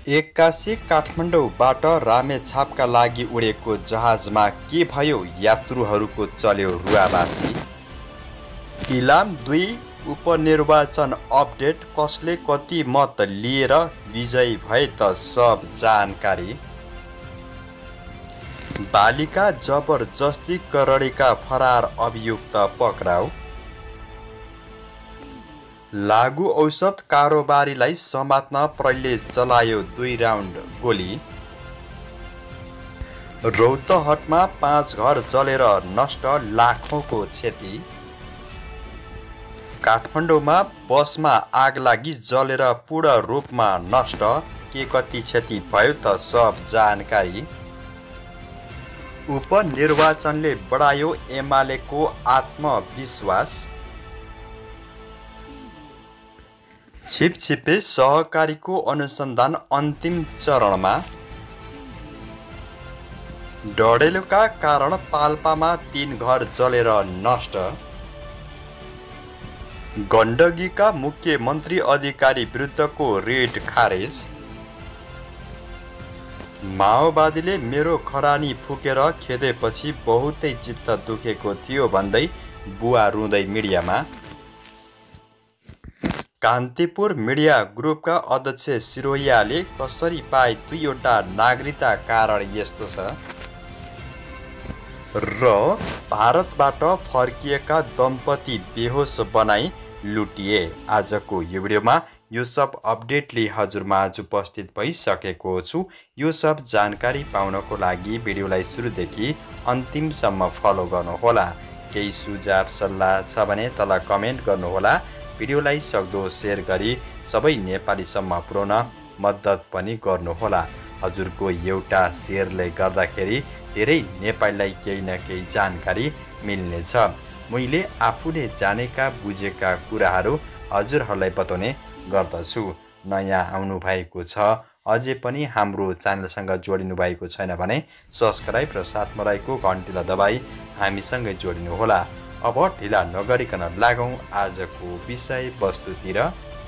एक्कासी काठमाडौँबाट रामेछापका लागि उडेको जहाजमा के भयो? यात्रुहरूको चल्यो रुवाबासी। इलाम 2 उपनिर्वाचन अपडेट, कसले कति मत लिएर विजयी भए त सब जानकारी। बालिका जबरजस्ती करणीका फरार अभियुक्त पक्राउ। लागु औषध कारोबारीलाई समात्न प्रहरीले चलायो 2 राउन्ड गोली। रौतहटमा 5 घर जलेर नष्ट, लाखौंको क्षति। काठमाडौँमा बसमा आग लागि जलेर पूर्ण रूपमा नष्ट, के कति क्षति भयो त सब जानकारी। उपनिर्वाचनले बढायो एमालेको आत्मविश्वास। छिपछिपे सहकारीको अनुसन्धान अन्तिम चरणमा। डढेलोका कारण पाल्पामा 3 घर जलेर नष्ट। गण्डकीका मुख्यमन्त्री अधिकारी विरुद्धको रिट खारेज। माओवादीले मेरो खरानी फुकेर खेदेपछि बहुतै चित्त दुखेको थियो भन्दै बुवा रुँदै मिडियामा। कान्तिपुर मिडिया ग्रुपका अध्यक्ष सिरोहियाले कसरी पाए 2वटा नागरिकता? कारण यस्तो छ। र भारतबाट फर्किएका दम्पति बेहोस बनाई लुटिए। आजको यो भिडियोमा यो सब अपडेटले हजुरमाझ उपस्थित भइसकेको छु। यो सब जानकारी पाउनको लागि भिडियोलाई सुरुदेखि अन्तिमसम्म फलो गर्नुहोला। केही सुझाव सल्लाह छ भने तल कमेन्ट गर्नुहोला। भिडियोलाई सक्दो सेयर गरी सबै नेपालीसम्म पुर्याउन मद्दत पनि गर्नुहोला। हजुरको एउटा सेयरले गर्दाखेरि धेरै नेपालीलाई केही न केही जानकारी मिल्नेछ। मैले आफूले जानेका बुझेका कुराहरू हजुरहरूलाई बताउने गर्दछु। नयाँ आउनु भएको छ, अझै पनि हाम्रो च्यानलसँग जोडिनु भएको छैन भने सब्सक्राइब र साथमा रहेको घन्टीलाई दबाई हामीसँगै जोडिनुहोला। अब ढिला नगरिकन लागौँ आजको विषय वस्तुतिर।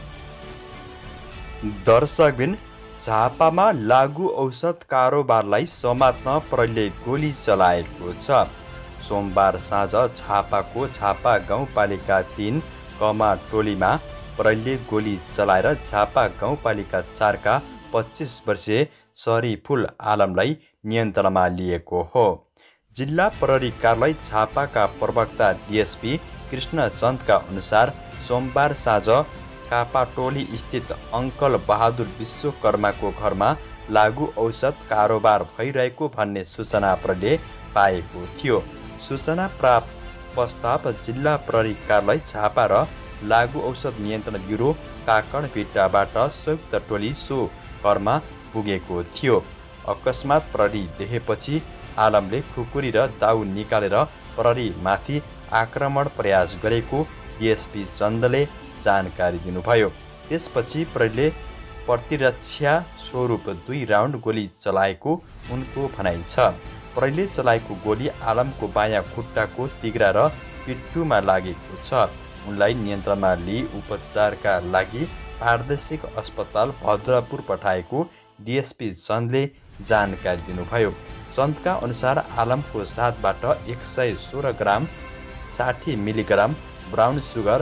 दर्शकबिन, झापामा लागु औषध कारोबारलाई समात्न प्रहरीले गोली चलाएको छ। सोमबार साँझ झापाको झापा गाउँपालिका 3 कमाटोलीमा प्रहरीले गोली चलाएर झापा गाउँपालिका 4 का 25 वर्षीय शरीफुल आलमलाई नियन्त्रणमा लिएको हो। जिल्ला प्रहरी कार्यालय झापाका प्रवक्ता डिएसपी कृष्णचन्दका अनुसार सोमबार साँझ कापाटोली स्थित अङ्कल बहादुर विश्वकर्माको घरमा लागु औषध कारोबार भइरहेको भन्ने सूचना प्रहरीले पाएको थियो। सूचना प्राप्त प्रस्ताव जिल्ला प्रहरी कार्यालय झापा र लागु औषध नियन्त्रण ब्युरो काकडभिट्टाबाट संयुक्त टोली सो घरमा पुगेको थियो। अकस्मात प्रहरी देखेपछि आलमले खुकुरी र दाउ निकालेर प्रहरीमाथि आक्रमण प्रयास गरेको डिएसपी चन्दले जानकारी दिनुभयो। त्यसपछि प्रहरीले प्रतिरक्षा स्वरूप 2 राउन्ड गोली चलाएको उनको भनाइ छ। प्रहरीले चलाएको गोली आलमको बायाँ खुट्टाको तिघ्रा र पिट्ठुमा लागेको छ। उनलाई नियन्त्रणमा लिई उपचारका लागि प्रादेशिक अस्पताल भद्रपुर पठाएको डिएसपी चन्दले जानकारी दिनुभयो। चन्दका अनुसार आलमको साथबाट 116 ग्राम 60 मिलिग्राम ब्राउन सुगर,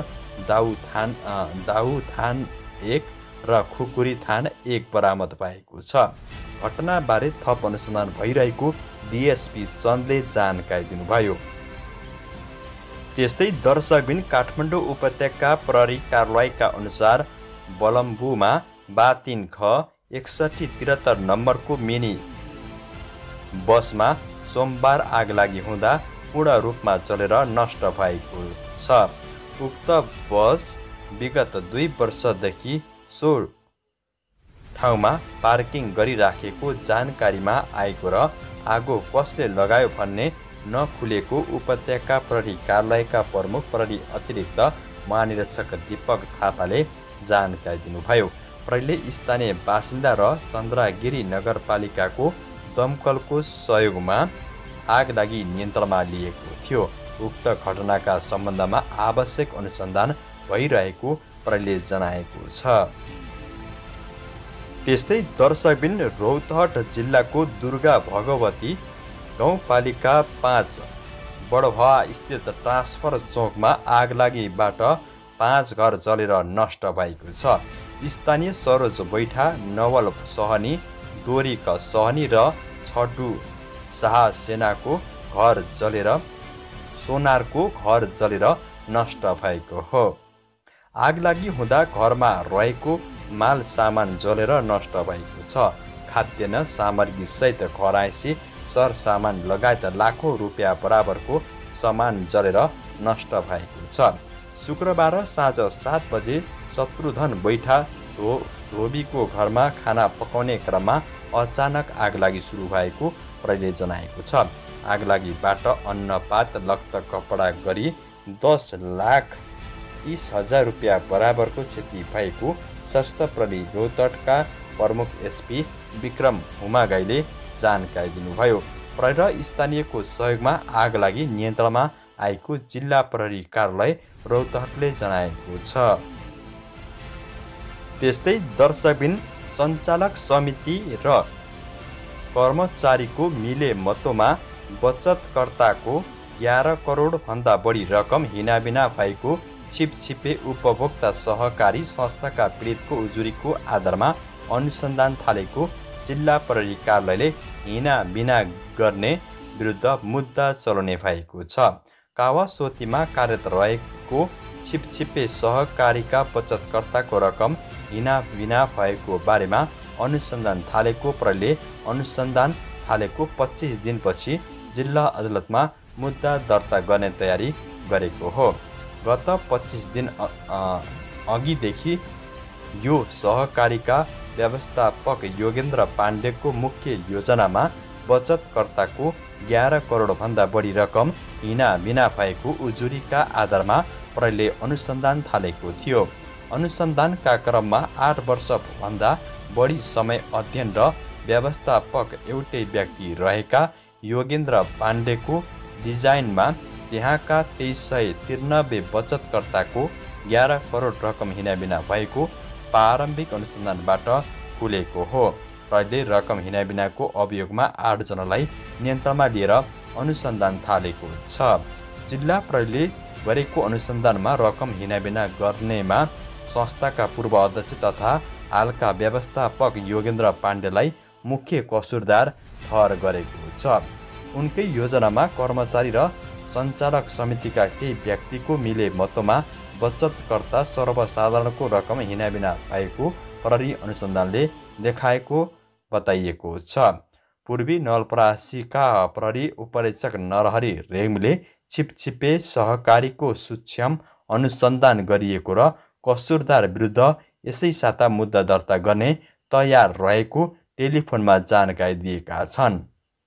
दाउ थान 1 र खुकुरी थान 1 बरामद भएको छ। घटनाबारे थप अनुसन्धान भइरहेको डिएसपी चन्दले जानकारी दिनुभयो। त्यस्तै दर्शकबिन, काठमाडौँ उपत्यका प्रहरी कार्यालयका अनुसार बलम्बुमा बा3 ख 6173 नम्बरको मिनी बसमा सोमबार आग लागि हुँदा पूर्ण रूपमा जलेर नष्ट भएको छ। उक्त बस विगत 2 वर्षदेखि सो ठाउँमा पार्किङ गरिराखेको जानकारीमा आएको र आगो कसले लगायो भन्ने नखुलेको उपत्यका प्रहरी कार्यालयका प्रमुख प्रहरी अतिरिक्त महानिरीक्षक दीपक थापाले जानकारी दिनुभयो। प्रहरीले स्थानीय बासिन्दा र चन्द्रगिरी नगरपालिकाको दमकलको सहयोगमा आग लागि नियन्त्रणमा लिएको थियो। उक्त घटनाका सम्बन्धमा आवश्यक अनुसन्धान भइरहेको प्रहरीले जनाएको छ। त्यस्तै दर्शकबिन रौतहट जिल्लाको दुर्गा भगवती गाउँपालिका 5 बडभवा स्थित ट्रान्सफर चौकमा आगलागीबाट 5 घर जलेर नष्ट भएको छ। स्थानीय सरोज बैठा, नवल सहनी, दोरिक सहनी र छटु शाह सेनाको घर जलेर सोनारको घर जलेर नष्ट भएको हो। आगलागी हुँदा घरमा रहेको माल सामान जलेर नष्ट भएको छ। खाद्यान्न सामग्री सहित घरायसी सरसामान लगायत लाखौँ रुपियाँ बराबरको सामान जलेर नष्ट भएको छ। शुक्रबार साँझ 7 बजे शत्रुधन बैठा धोबीको घरमा खाना पकाउने क्रममा अचानक आगलागी सुरु भएको प्रहरीले जनाएको छ। आगलागीबाट अन्नपात, लत्ता कपडा गरी 10,30,000 रुपियाँ बराबरको क्षति भएको सशस्त्र प्रहरी रौतहटका प्रमुख एसपी विक्रम हुमागाईले जानकारी दिनुभयो। प्रहरी र स्थानीयको सहयोगमा आगलागी नियन्त्रणमा आएको जिल्ला प्रहरी कार्यालय रौतहटले जनाएको छ। त्यस्तै दर्शकबिन सञ्चालक समिति र कर्मचारीको मिलेमतोमा बचतकर्ताको 11 करोडभन्दा बढी रकम हिनाबिना भएको छिपछिपे उपभोक्ता सहकारी संस्थाका पीडितको उजुरीको आधारमा अनुसन्धान थालेको जिल्ला प्रहरी कार्यालयले हिनाबिना गर्ने विरुद्ध मुद्दा चलाउने भएको छ। कावासोतीमा कार्यरत रहेको छिपछिपे सहकारीका बचतकर्ताको रकम हिनाबिना भएको बारेमा अनुसन्धान थालेको प्रहरीले अनुसन्धान थालेको 25 दिनपछि जिल्ला अदालतमा मुद्दा दर्ता गर्ने तयारी गरेको हो। गत 25 दिन अघिदेखि यो सहकारीका व्यवस्थापक योगेन्द्र पाण्डेको मुख्य योजनामा बचतकर्ताको 11 करोडभन्दा बढी रकम हिनाबिना भएको उजुरीका आधारमा प्रहरीले अनुसन्धान थालेको थियो। अनुसन्धानका क्रममा 8 वर्षभन्दा बढी समय अध्ययन र व्यवस्थापक एउटै व्यक्ति रहेका योगेन्द्र पाण्डेको डिजाइनमा त्यहाँका 2393 बचतकर्ताको 11 करोड रकम हिनाबिना भएको प्रारम्भिक अनुसन्धानबाट खुलेको हो। प्रहरीले रकम हिनाबिनाको अभियोगमा 8 जनालाई नियन्त्रणमा लिएर अनुसन्धान थालेको छ। जिल्ला प्रहरीले गरेको अनुसन्धानमा रकम हिनाबिना गर्नेमा संस्थाका पूर्व अध्यक्ष तथा हालका व्यवस्थापक योगेन्द्र पाण्डेलाई मुख्य कसुरदार ठहर गरेको छ। उनकै योजनामा कर्मचारी र सञ्चालक समितिका केही व्यक्तिको मिलेमतोमा बचतकर्ता सर्वसाधारणको रकम हिनाबिना भएको प्रहरी अनुसन्धानले देखाएको बताइएको छ। पूर्वी नवलपरासीका प्रहरी उपरीक्षक नरहरि रेग्मीले छिपछिपे सहकारीको सूक्ष्म अनुसन्धान गरिएको र कसुरदार विरुद्ध यसै साता मुद्दा दर्ता गर्ने तयार रहेको टेलिफोनमा जानकारी दिएका छन्।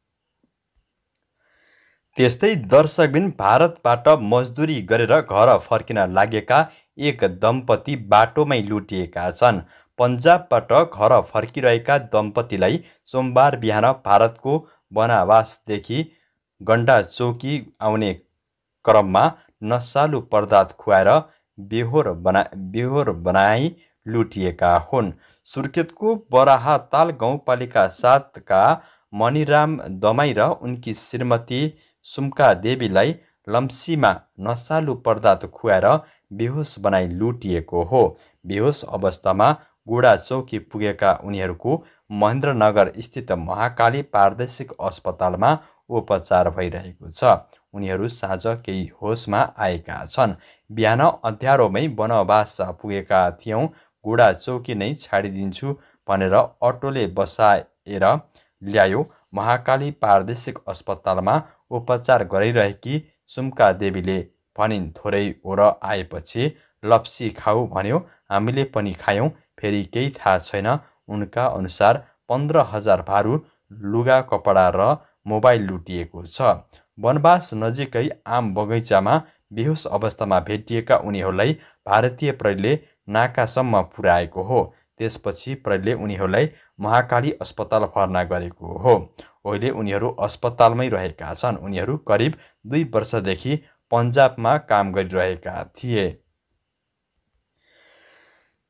त्यस्तै दर्शकबिन भारतबाट मजदुरी गरेर घर फर्किन लागेका एक दम्पति बाटोमै लुटिएका छन्। पन्जाबबाट घर फर्किरहेका दम्पतिलाई सोमबार बिहान भारतको बनावासदेखि गण्डाचौकी आउने क्रममा नसालु पदार्थ खुवाएर बेहोर बनाई लुटिएका हुन्। सुर्खेतको बराहताल गाउँपालिका 7 का मणिराम दमाई र उनकी श्रीमती सुम्का देवीलाई लम्सीमा नसालु पदार्थ खुवाएर बेहोस बनाई लुटिएको हो। बेहोस अवस्थामा गुडाचौकी पुगेका उनीहरूको महेन्द्रनगर स्थित महाकाली प्रादेशिक अस्पतालमा उपचार भइरहेको छ। उनीहरू साँझ केही होसमा आएका छन्। बिहान अँध्यारोमै बनवास पुगेका थियौँ, गुडाचौकी नै छाडिदिन्छु भनेर अटोले बसाएर ल्यायो। महाकाली प्रादेशिक अस्पतालमा उपचार गरिरहेकी सुम्का देवीले भनिन्, थोरै ओर आएपछि लप्सी खाऊ भन्यो, हामीले पनि खायौँ, फेरि केही थाहा छैन। उनका अनुसार 15,000 भारू लुगा कपडा र मोबाइल लुटिएको छ। बनवास नजिकै आम बगैँचामा बेहोस अवस्थामा भेटिएका उनीहरूलाई भारतीय प्रहरीले नाकासम्म पुर्याएको हो। त्यसपछि प्रहरीले उनीहरूलाई महाकाली अस्पताल भर्ना गरेको हो। अहिले उनीहरू अस्पतालमै रहेका छन्। उनीहरू करिब 2 वर्षदेखि पन्जाबमा काम गरिरहेका थिए।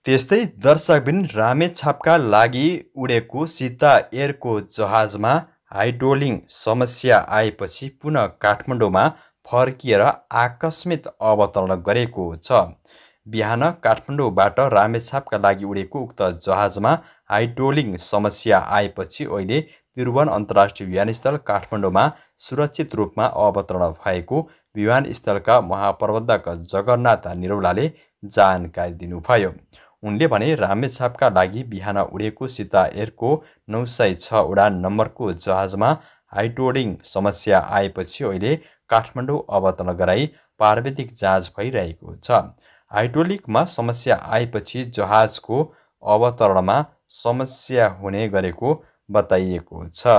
त्यस्तै दर्शकबिन रामेछापका लागि उडेको सीता एयरको जहाजमा हाइड्रोलिक समस्या आएपछि पुनः काठमाडौँमा फर्किएर आकस्मिक अवतरण गरेको छ। बिहान काठमाडौँबाट रामेछापका लागि उडेको उक्त जहाजमा हाइड्रोलिक समस्या आएपछि अहिले त्रिभुवन अन्तर्राष्ट्रिय विमानस्थल काठमाडौँमा सुरक्षित रूपमा अवतरण भएको विमानस्थलका महाप्रबन्धक जगन्नाथ निरौलाले जानकारी दिनुभयो। उनले भने रामेछापका लागि बिहान उडेको सीता एयरको 906 उडान नम्बरको जहाजमा हाइड्रोलिक समस्या आएपछि अहिले काठमाडौँ अवतरण गराई प्राविधिक जाँच भइरहेको छ। हाइड्रोलिकमा समस्या आएपछि जहाजको अवतरणमा समस्या हुने गरेको बताइएको छ।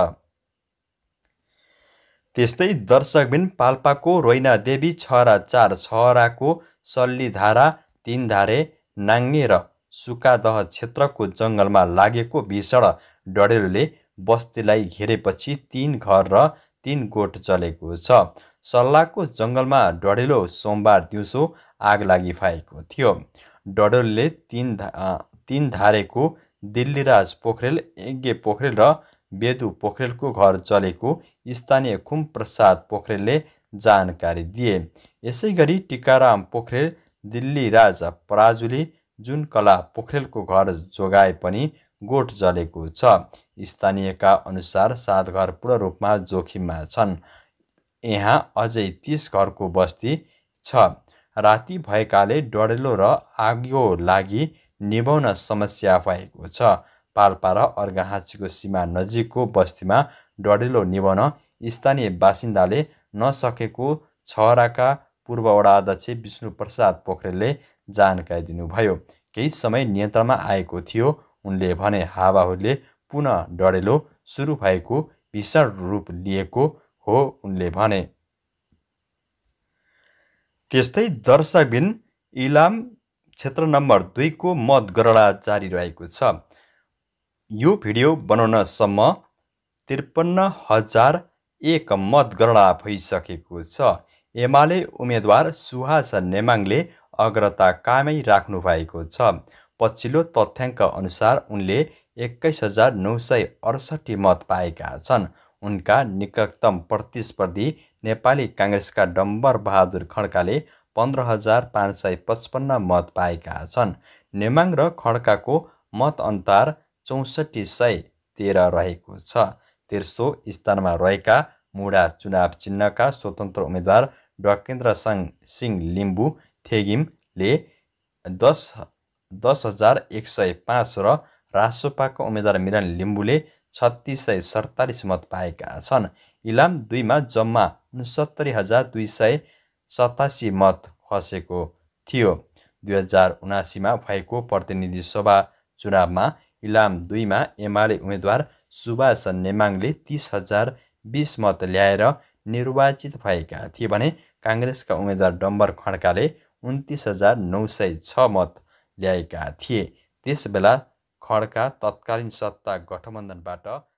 त्यस्तै दर्शकबिन पाल्पाको रोइनादेवी छहरा 4 छहराको सल्लीधारा, तीनधारे, नाङ्गे र सुकादह क्षेत्रको जङ्गलमा लागेको भीषण डढेलोले बस्तीलाई घेरेपछि 3 घर र 3 गोठ जलेको छ। सल्लाको जङ्गलमा डढेलो सोमबार दिउँसो आगलागी भएको थियो। डढेलोले तीन धारेको दिल्लीराज पोखरेल, यज्ञ पोखरेल र बेदु पोखरेलको घर जलेको स्थानीय खुम प्रसाद पोखरेलले जानकारी दिए। यसैगरी टिकाराम पोखरेल, दिल्लीराज पराजुली, जुनकला पोखरेलको घर जोगाए पनि गोठ जलेको छ। स्थानीयका अनुसार 7 घर पूर्ण रूपमा जोखिममा छन्। यहाँ अझै 30 घरको बस्ती छ। राति भएकाले डढेलो र आगो लागि निभाउन समस्या भएको छ। पाल्पा र अर्घाहाँचीको सीमा नजिकको बस्तीमा डढेलो निभाउन स्थानीय बासिन्दाले नसकेको छहराका पूर्व वडाध्यक्ष विष्णुप्रसाद पोखरेलले जानकारी दिनुभयो। केही समय नियन्त्रणमा आएको थियो। उनले भने हावाहुरीले पुनः डढेलो सुरु भएको भीषण रूप लिएको हो। उनले भने त्यस्तै दर्शकबिन इलाम क्षेत्र नम्बर 2 को मतगणना जारी रहेको छ। यो भिडियो बनाउनसम्म 53,001 मतगणना भइसकेको छ। एमाले उम्मेद्वार सुहास नेमाङले अग्रता कायमै राख्नु भएको छ। पछिल्लो तथ्याङ्क अनुसार उनले 21,968 मत पाएका छन्। उनका निकटतम प्रतिस्पर्धी नेपाली काङ्ग्रेसका डम्बर बहादुर खड्काले 15,555 मत पाएका छन्। नेमाङ र खड्काको मत अन्तर 6413 रहेको छ। तेस्रो स्थानमा रहेका मुढा चुनाव चिन्हका स्वतन्त्र उम्मेद्वार डकेन्द्र सिंह लिम्बू थेगिमले 10,105 र रासोपाका उम्मेद्वार मिलन लिम्बूले 3647 मत पाएका छन्। इलाम 2 मा जम्मा 69,287 मत खसेको थियो। 2079 मा भएको प्रतिनिधि सभा चुनावमा इलाम 2 मा एमाले उम्मेद्वार सुभाष नेमाङले 30,020 मत ल्याएर निर्वाचित भएका थिए भने काङ्ग्रेसका उम्मेद्वार डम्बर खड्काले 29,906 मत ल्याएका थिए। त्यसबेला खड्का तत्कालीन सत्ता गठबन्धनबाट